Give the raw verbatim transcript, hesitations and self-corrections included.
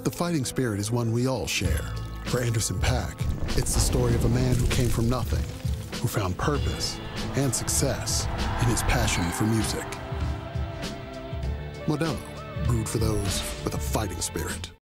The fighting spirit is one we all share. For Anderson .Paak, it's the story of a man who came from nothing, who found purpose and success in his passion for music. Modelo, brewed for those with a fighting spirit.